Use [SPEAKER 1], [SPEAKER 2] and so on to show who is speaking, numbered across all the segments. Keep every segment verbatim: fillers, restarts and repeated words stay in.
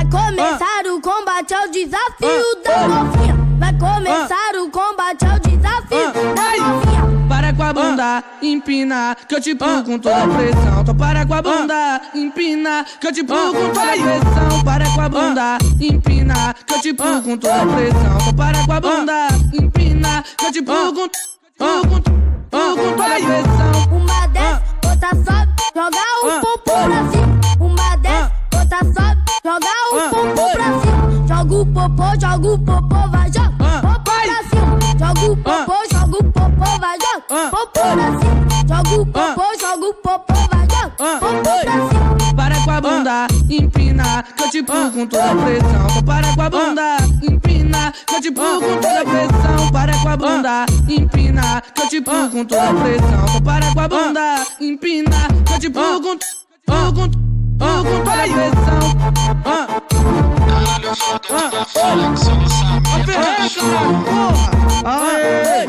[SPEAKER 1] Vai começar o combate ao desafio da novinha. Vai começar o combate ao desafio da novinha.
[SPEAKER 2] Para com a bunda, empina, que eu te pulo com toda a pressão. Então para com a bunda, empina, que eu te pulo com toda a pressão. Para com a bunda, empina, que eu te pulo com toda a pressão. Então para com a bunda, empina, que eu te pulo com, pulo com, pulo com toda a pressão.
[SPEAKER 1] Uma desce, outra sobe, joga o popô pra cima. Uma desce, outra sobe, joga o popô pra cima. Joga o popô, joga o popô, vai joga popô pra cima. Joga o popô, joga o popô, vai joga popô pra cima. Joga o popô, joga o popô, vai joga popô pra cima.
[SPEAKER 2] Para com a bunda, empina, que eu te pulo com toda a pressão. Então para com a bunda, empina, que eu te pulo com toda a pressão. Para com a bunda, empina, que eu te pulo com toda a pressão. Então para com a bunda, empina, que eu te pulo com, pulo com, pulo com toda a pressão.
[SPEAKER 3] Caralho, foda da filha que só não sabe porra.
[SPEAKER 2] Aê!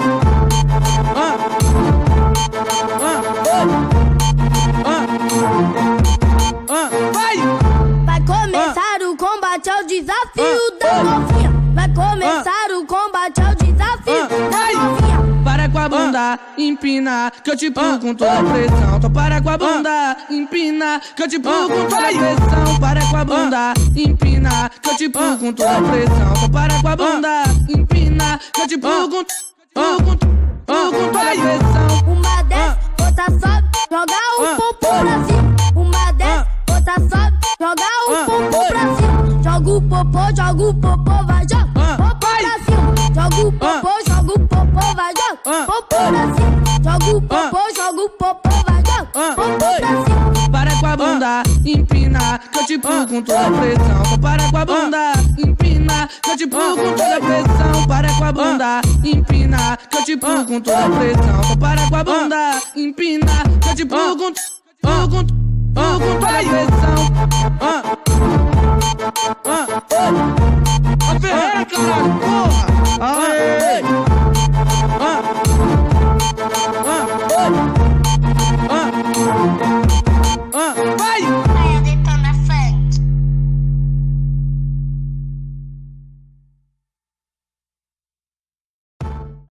[SPEAKER 2] Vai!
[SPEAKER 1] Vai começar o combate ao desafio da novinha. Vai começar o combate ao desafio da novinha.
[SPEAKER 2] Para com a bunda, empina, que eu te pulo com toda a pressão. Então para com a bunda, empina, que eu te pulo com toda a pressão. Para com a bunda, empina, que eu te pulo com toda a pressão. Então para com a bunda, empina, que eu te pulo com, pulo com, pulo com toda a pressão.
[SPEAKER 1] Uma desce, outra sobe, joga o popô pra cima. Uma desce, outra sobe, joga o popô pra cima. Joga o popô, joga o popô, vai joga popô pra cima. Joga o popô, joga o popô, vai joga popô pra cima. Joga o popô, joga o popô, vai joga popô pra cima.
[SPEAKER 2] Para com a bunda, empina, que eu te pulo com toda a pressão. Então para com a bunda, empina, que eu te pulo com toda a pressão. Para com a bunda, empina, que eu te pulo com toda a pressão. Então para com a bunda, empina, que eu te pulo com, pulo com, pulo com toda a pressão.